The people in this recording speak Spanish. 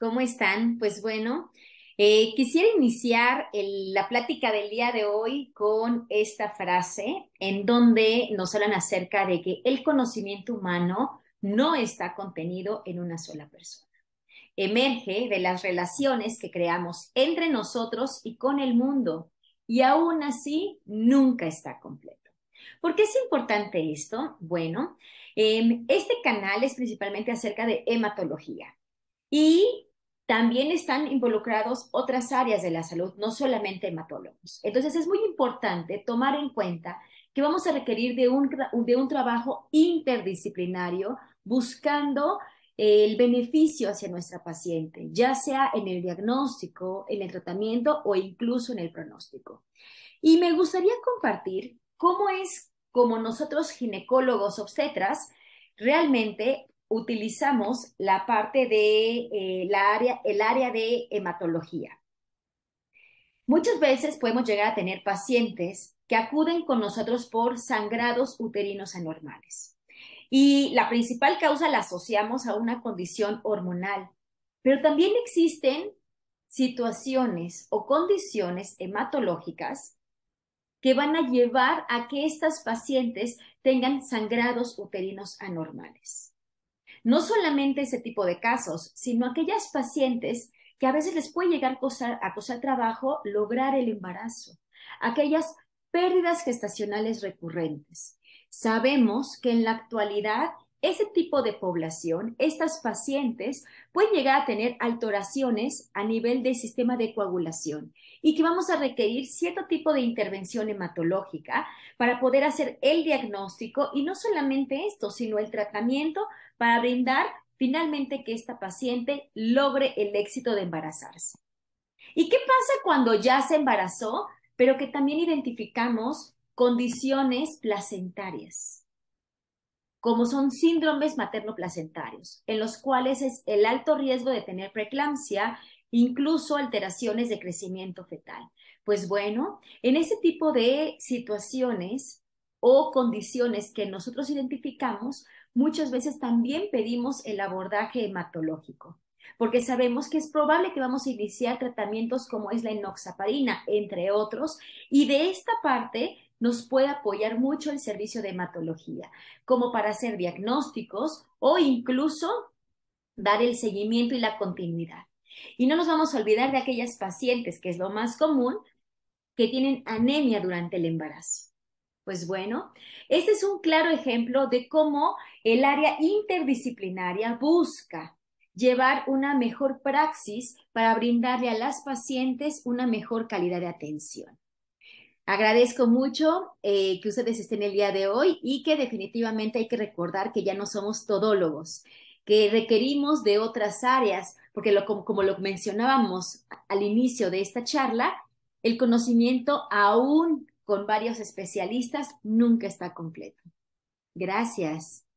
¿Cómo están? Pues bueno, quisiera iniciar la plática del día de hoy con esta frase en donde nos hablan acerca de que el conocimiento humano no está contenido en una sola persona. Emerge de las relaciones que creamos entre nosotros y con el mundo y aún así nunca está completo. ¿Por qué es importante esto? Bueno, este canal es principalmente acerca de hematología. Y también están involucrados otras áreas de la salud, no solamente hematólogos. Entonces es muy importante tomar en cuenta que vamos a requerir de un trabajo interdisciplinario buscando el beneficio hacia nuestra paciente, ya sea en el diagnóstico, en el tratamiento o incluso en el pronóstico. Y me gustaría compartir cómo es como nosotros ginecólogos obstetras realmente utilizamos la parte de el área de hematología. Muchas veces podemos llegar a tener pacientes que acuden con nosotros por sangrados uterinos anormales. Y la principal causa la asociamos a una condición hormonal, pero también existen situaciones o condiciones hematológicas que van a llevar a que estas pacientes tengan sangrados uterinos anormales. No solamente ese tipo de casos, sino aquellas pacientes que a veces les puede llegar a costar trabajo lograr el embarazo, aquellas pérdidas gestacionales recurrentes. Sabemos que en la actualidad ese tipo de población, estas pacientes, pueden llegar a tener alteraciones a nivel del sistema de coagulación y que vamos a requerir cierto tipo de intervención hematológica para poder hacer el diagnóstico y no solamente esto, sino el tratamiento para brindar finalmente que esta paciente logre el éxito de embarazarse. ¿Y qué pasa cuando ya se embarazó, pero que también identificamos condiciones placentarias, como son síndromes materno-placentarios, en los cuales es el alto riesgo de tener preeclampsia, incluso alteraciones de crecimiento fetal? Pues bueno, en ese tipo de situaciones o condiciones que nosotros identificamos, muchas veces también pedimos el abordaje hematológico, porque sabemos que es probable que vamos a iniciar tratamientos como es la enoxaparina, entre otros, y de esta parte nos puede apoyar mucho el servicio de hematología, como para hacer diagnósticos o incluso dar el seguimiento y la continuidad. Y no nos vamos a olvidar de aquellas pacientes, que es lo más común, que tienen anemia durante el embarazo. Pues bueno, este es un claro ejemplo de cómo el área interdisciplinaria busca llevar una mejor praxis para brindarle a las pacientes una mejor calidad de atención. Agradezco mucho que ustedes estén el día de hoy y que definitivamente hay que recordar que ya no somos todólogos, que requerimos de otras áreas, porque como lo mencionábamos al inicio de esta charla, el conocimiento aún con varios especialistas nunca está completo. Gracias.